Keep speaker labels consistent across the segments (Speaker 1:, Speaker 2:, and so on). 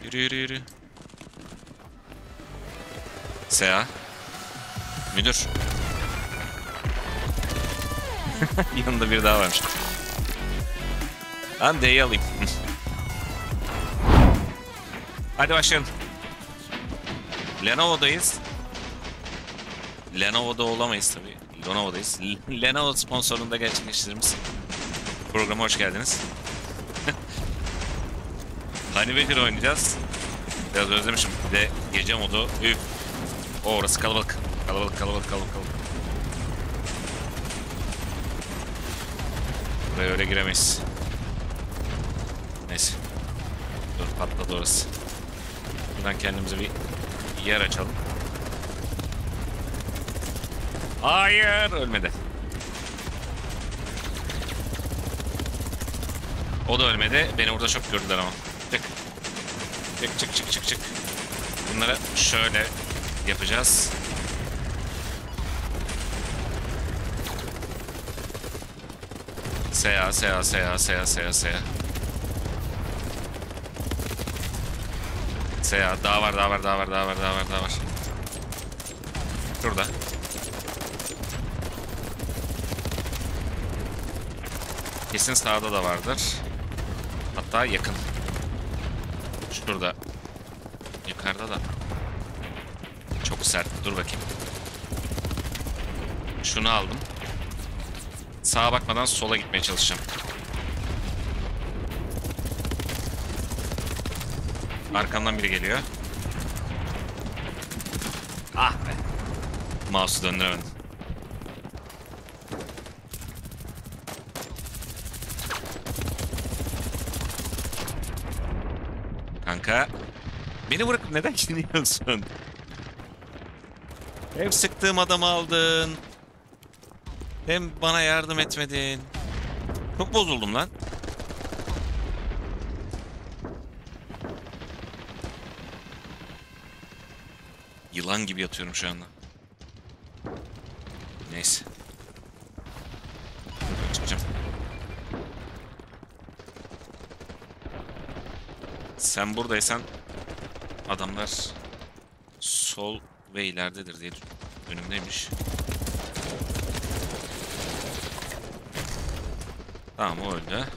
Speaker 1: Yürü yürü yürü. Seha. Müdür. Yanında bir daha varmış. Ben D'yi alayım. Hadi başlayalım. Lenovo'dayız. Lenovo'da olamayız tabii. Lenovo'dayız. Lenovo sponsorluğunda gerçekleştirdiğimiz programa hoş geldiniz. Honey Badger oynayacağız. Biraz özlemişim. Bir de gece modu. Üf. O orası kalabalık. Kalabalık. Buraya öyle giremeyiz. Neyse. Dur, patladı orası. Buradan kendimize bir yer açalım. Hayır, ölmedi. O da ölmedi. Beni burada çok gördüler ama. Çık. Bunları şöyle yapacağız. Seha. Seha, daha var. Şurada. Kesin sağda da vardır. Hatta yakın. Şurada. Yukarıda da. Çok sert. Dur bakayım. Şunu aldım. Sağa bakmadan sola gitmeye çalışacağım. Arkamdan biri geliyor. Ah be. Mouse'u döndüremedim. Kanka. Beni bırakıp neden gidiyorsun? Hem sıktığım adamı aldın. Hem bana yardım etmedin. Çok bozuldum lan. Yılan gibi yatıyorum şu anda. Neyse. Çıkacağım. Sen buradaysan adamlar sol ve ileridedir diye önümdeymiş. Tamam, o öldü.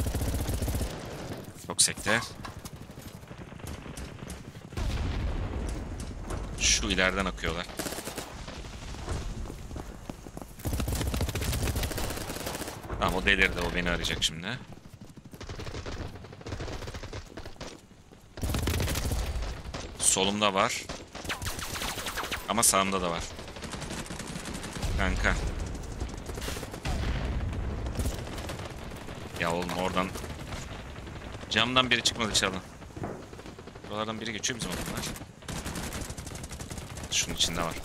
Speaker 1: Çok sekte. Şu ileriden akıyorlar. Tamam, o delirdi, o beni arayacak şimdi. Solumda var. Ama sağımda da var. Kanka. Ya oğlum oradan camdan biri çıkmadı inşallah. Buralardan biri geçiyor bizim adamlar. Şunun içinde var.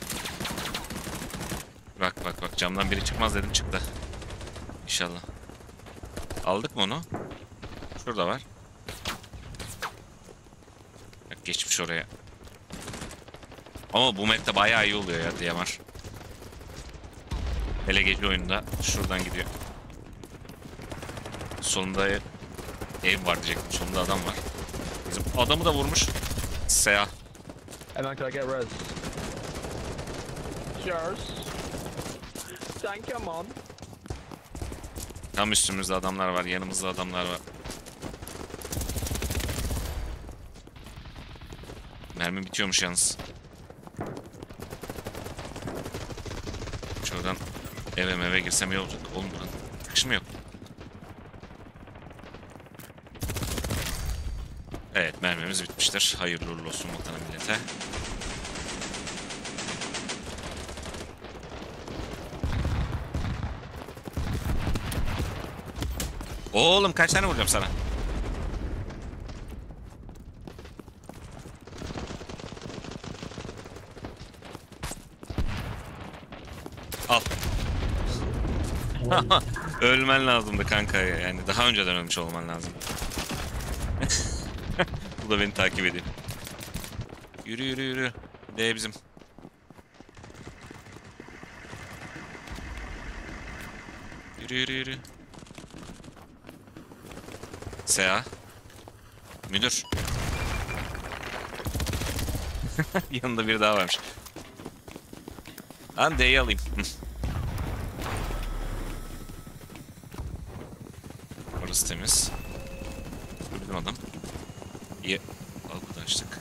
Speaker 1: Bak camdan biri çıkmaz dedim, çıktı. İnşallah. Aldık mı onu? Şurada var. Bak, geçmiş oraya. Ama bu map'te bayağı iyi oluyor ya DMR. Hele gece oyunda şuradan gidiyor. Solunda ev var diyecektim. Solunda adam var. Bizim adamı da vurmuş. Seha.
Speaker 2: Hemen can I get res? Cheers. Thank you, man.
Speaker 1: Tam üstümüzde adamlar var. Yanımızda adamlar var. Mermi bitiyormuş yalnız. Şuradan eve girsem iyi olacak. Oğlum buranın çıkış mı yok? Evet, mermimiz bitmiştir. Hayırlı uğurlu olsun vatana millete. Oğlum kaç tane vuracağım sana? Al. Ölmen lazımdı kanka ya. Yani daha önceden ölmüş olman lazım. Bu da beni takip ediyor. Yürü. D bizim. Yürü. Seha. Müdür. Yanında biri daha varmış. Lan D'yi alayım. Orası temiz. Bu bizim adam. İyi. Arkadaşlık.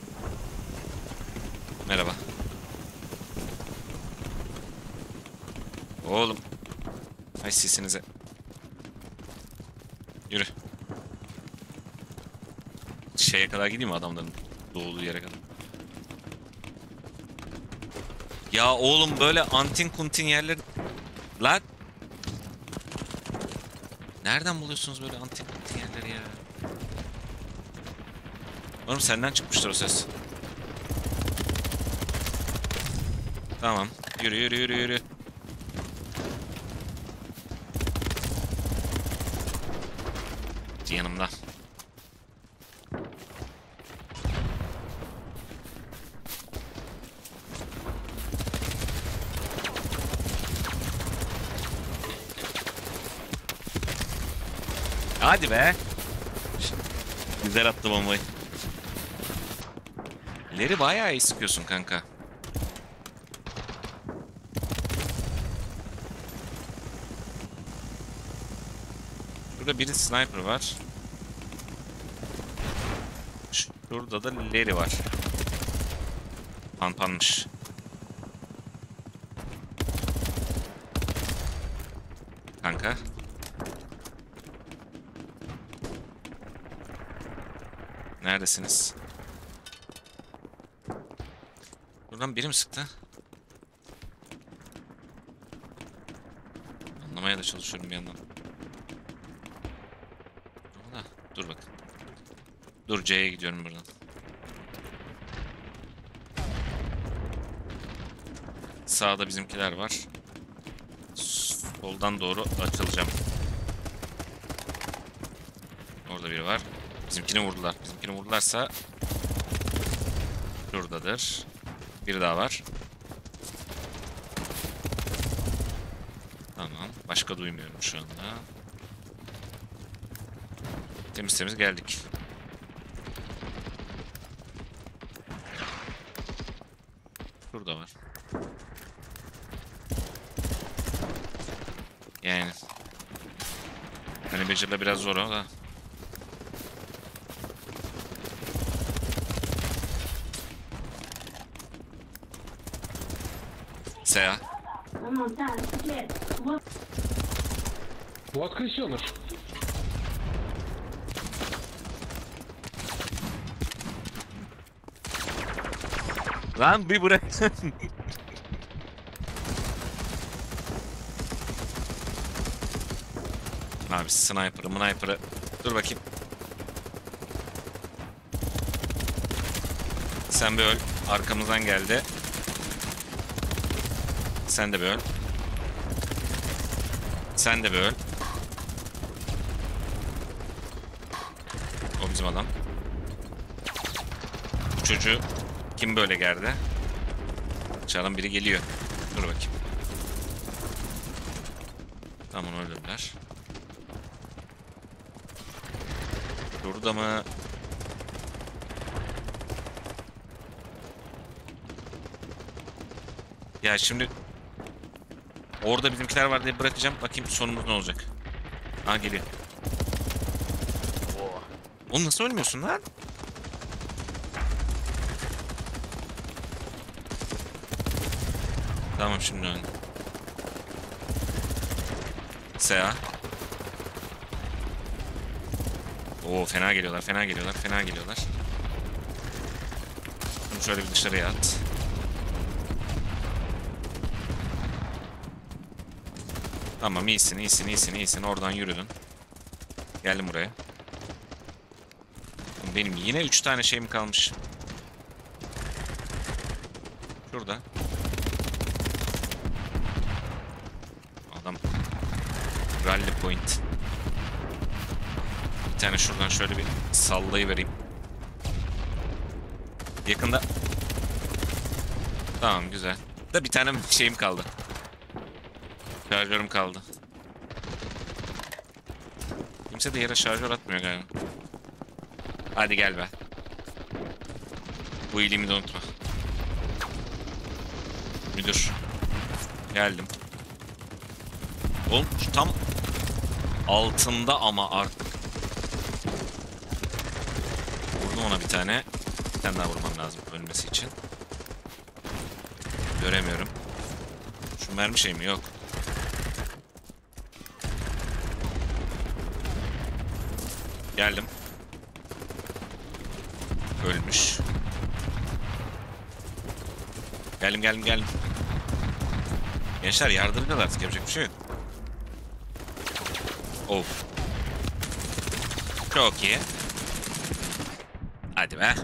Speaker 1: Merhaba. Oğlum. Ay sesinize. Yürü. Şeye kadar gideyim mi adamların doğduğu yere kadar? Ya oğlum böyle antin kuntin yerler... Lan! Nereden buluyorsunuz böyle antin kuntin yerleri ya? Oğlum senden çıkmıştır o ses. Tamam. Yürü yürü yürü yürü. Yanımda. Hadi be. Güzel attı bombayı. İleri bayağı iyi sıkıyorsun kanka. Burada biri sniper var. Şurada da Larry var. Panpanmış. Kanka. Neredesiniz? Buradan biri mi sıktı? Anlamaya da çalışıyorum bir yandan. Dur bak. Dur C'ye gidiyorum buradan. Sağda bizimkiler var. Soldan doğru açılacağım. Orada biri var. Bizimkini vurdular. Bizimkini vurdularsa şuradadır. Biri daha var. Tamam. Başka duymuyorum şu anda. Temiz temiz geldik. Şurada var. Yani. Hani Badger'la biraz zor o da. Sea.
Speaker 2: What крысёныш?
Speaker 1: Lan bir bırak. Abi sniper'ı. Dur bakayım. Sen bir öl. Arkamızdan geldi. Sen de bir öl. Sen de bir öl. O bizim adam. Bu çocuğu kim böyle gerdi? Dışarıdan biri geliyor. Dur bakayım. Tamam öldürdüler. Burada mı? Ya şimdi orada bizimkiler var diye bırakacağım. Bakayım sonumuz ne olacak. Aha geliyor. Oğlum nasıl ölmüyorsun lan? Tamam şimdi öldüm. Sea. Oo fena geliyorlar. Bunu şöyle bir dışarıya at. Tamam iyisin. Oradan yürüdün. Geldim buraya. Benim yine 3 tane şeyim kalmış. Şurada. Adam. Rally point. Bir tane şuradan şöyle bir sallayıvereyim. Yakında. Tamam güzel. Da bir tane şeyim kaldı. Şarjörüm kaldı. Kimse de yere şarjör atmıyor galiba. Hadi gel be. Bu iyiliğimi de unutma. Müdür. Geldim. Oğlum şu tam altında ama artık. Vurdum ona bir tane. Bir tane daha vurmam lazım ölmesi için. Göremiyorum. Şu mermi şey mi? Yok. Geldim. Ölmüş. Geldim. Gençler yardımcılar artık yapacak bir şey yok. Of. Çok iyi. Hadi be.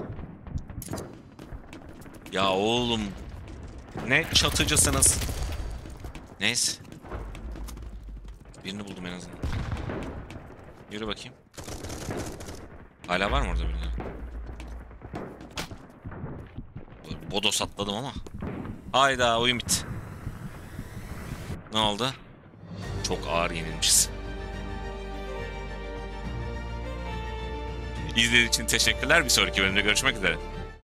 Speaker 1: Ya oğlum. Ne çatıcısınız. Neyse. Birini buldum en azından. Yürü bakayım. Hala var mı orada birileri? Bodos atladım ama. Hayda oyun bitti. Ne oldu? Çok ağır yenilmişiz. İzlediğiniz için teşekkürler. Bir sonraki bölümde görüşmek üzere.